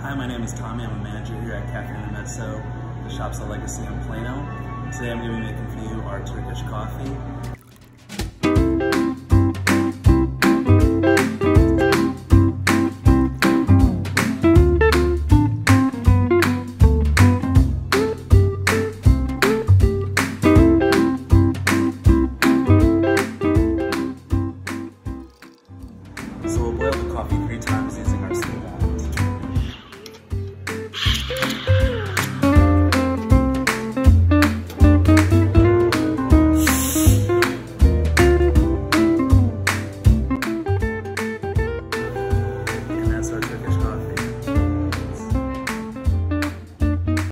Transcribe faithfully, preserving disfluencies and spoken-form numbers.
Hi, my name is Tommy. I'm a manager here at Café Intermezzo. The shop's a legacy in Plano. Today I'm going to be making for you our Turkish coffee.